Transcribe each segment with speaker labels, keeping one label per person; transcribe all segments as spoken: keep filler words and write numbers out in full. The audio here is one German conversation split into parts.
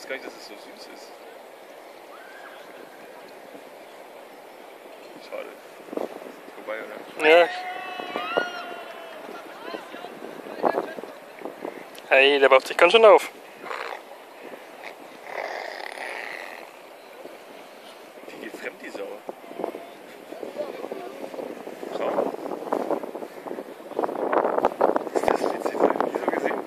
Speaker 1: wusste gar nicht, dass es so süß ist. Schade. Vorbei, oder?
Speaker 2: Ja. Hey, der baut sich ganz schön auf.
Speaker 1: Die geht fremd, die Sau. Schau. Ist das witzig? Das hab ich nie so gesehen.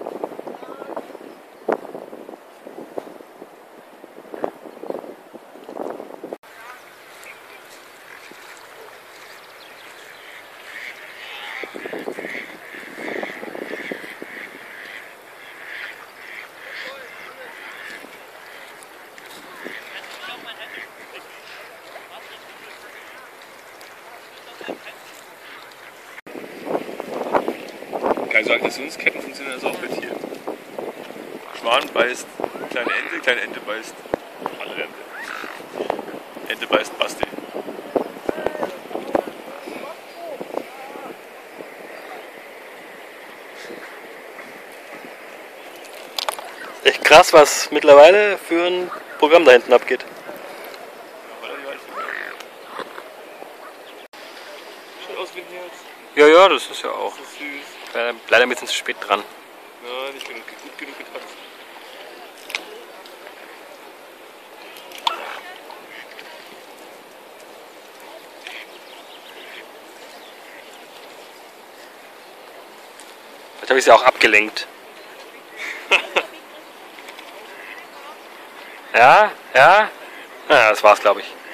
Speaker 1: Keine Sorge, dass Süßketten funktionieren also auch mit hier. Schwan beißt kleine Ente, kleine Ente beißt andere Ente. Ente beißt Basti.
Speaker 2: Echt krass, was mittlerweile für ein Programm da hinten abgeht.
Speaker 1: Schaut aus wie ein Herz.
Speaker 2: Ja, ja, das ist ja auch.
Speaker 1: Das ist süß.
Speaker 2: Äh, leider ein bisschen zu spät dran.
Speaker 1: Ja, nicht genug, gut genug getanzt.
Speaker 2: Vielleicht habe ich sie auch abgelenkt. Ja, ja. Ja, das war's, glaube ich.